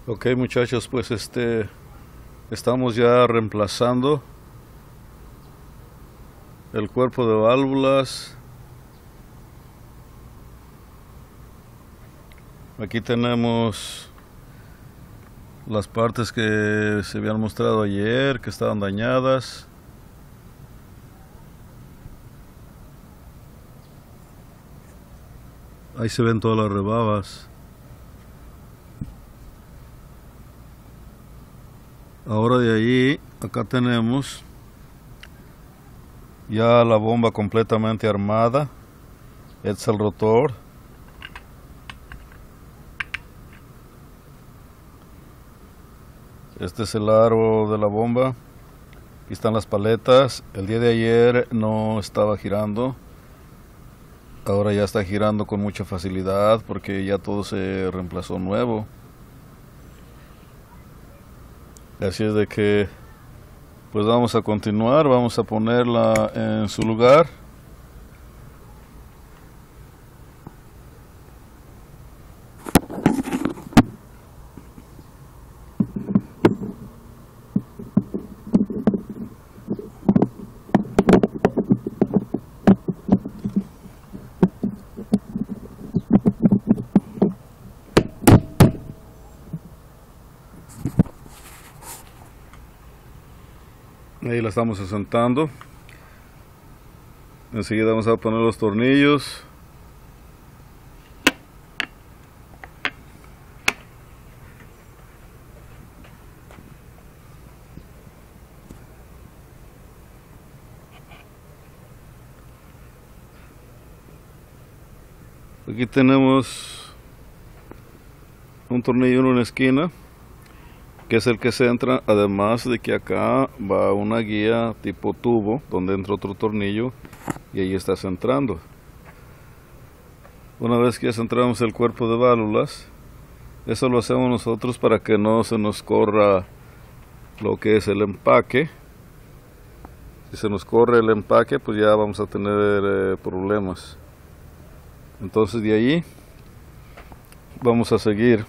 Ok, muchachos, pues estamos ya reemplazando el cuerpo de válvulas. Aquí tenemos las partes que se habían mostrado ayer, que estaban dañadas. Ahí se ven todas las rebabas. Ahora de ahí, acá tenemos ya la bomba completamente armada. Este es el rotor. Este es el aro de la bomba. Aquí están las paletas. El día de ayer no estaba girando. Ahora ya está girando con mucha facilidad porque ya todo se reemplazó nuevo. Así es de que pues vamos a continuar, vamos a ponerla en su lugar. Ahí la estamos asentando. Enseguida vamos a poner los tornillos. Aquí tenemos un tornillo en una esquina, que es el que se entra, además de que acá va una guía tipo tubo, donde entra otro tornillo y ahí está centrando. Una vez que ya centramos el cuerpo de válvulas, eso lo hacemos nosotros para que no se nos corra lo que es el empaque. Si se nos corre el empaque, pues ya vamos a tener problemas. Entonces de ahí vamos a seguir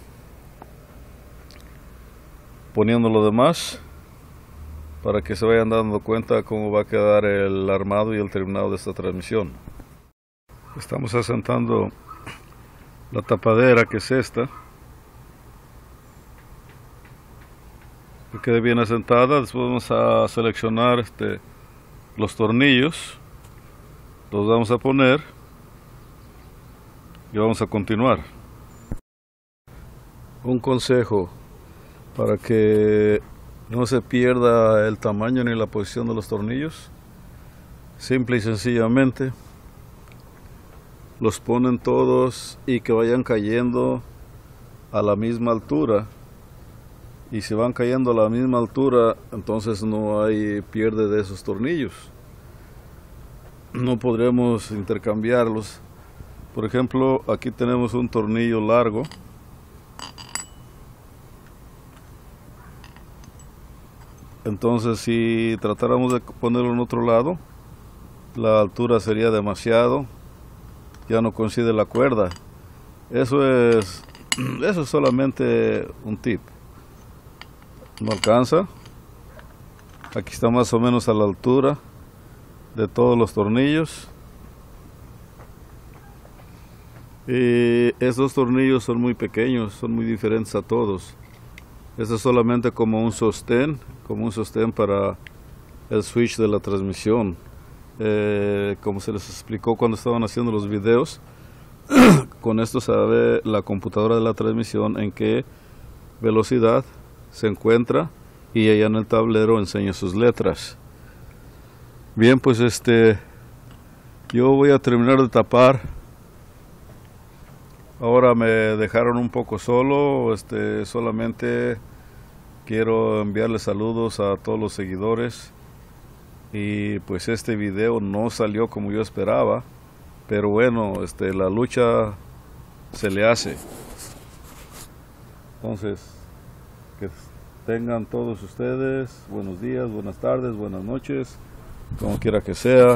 poniendo lo demás para que se vayan dando cuenta cómo va a quedar el armado y el terminado de esta transmisión. Estamos asentando la tapadera, que es esta, que quede bien asentada. Después vamos a seleccionar los tornillos, los vamos a poner y vamos a continuar. Un consejo para que no se pierda el tamaño ni la posición de los tornillos: simple y sencillamente los ponen todos y que vayan cayendo a la misma altura, y si van cayendo a la misma altura, entonces no hay pierde de esos tornillos. No podremos intercambiarlos. Por ejemplo, aquí tenemos un tornillo largo. Entonces, si tratáramos de ponerlo en otro lado, la altura sería demasiado, ya no coincide la cuerda. Eso es solamente un tip. No alcanza. Aquí está más o menos a la altura de todos los tornillos. Y estos tornillos son muy pequeños, son muy diferentes a todos. Este es solamente como un sostén para el switch de la transmisión. Como se les explicó cuando estaban haciendo los videos, con esto sabe la computadora de la transmisión en qué velocidad se encuentra, y allá en el tablero enseña sus letras. Bien, pues yo voy a terminar de tapar. Ahora me dejaron un poco solo. Solamente quiero enviarles saludos a todos los seguidores. Y pues este video no salió como yo esperaba, pero bueno, la lucha se le hace. Entonces, que tengan todos ustedes buenos días, buenas tardes, buenas noches, como quiera que sea,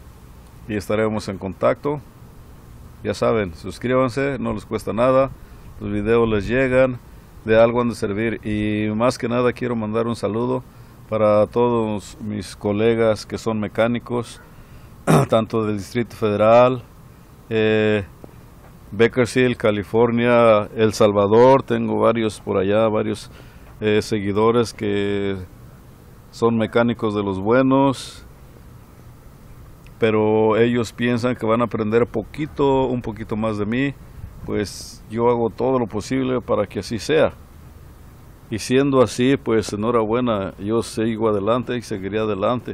y estaremos en contacto. Ya saben, suscríbanse, no les cuesta nada, los videos les llegan, de algo han de servir. Y más que nada quiero mandar un saludo para todos mis colegas que son mecánicos, tanto del Distrito Federal, Bakersfield, California, El Salvador. Tengo varios por allá, varios seguidores que son mecánicos de los buenos, pero ellos piensan que van a aprender un poquito más de mí. Pues yo hago todo lo posible para que así sea. Y siendo así, pues enhorabuena, yo sigo adelante y seguiré adelante.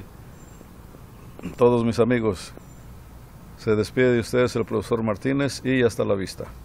Todos mis amigos, se despide de ustedes el profesor Martínez y hasta la vista.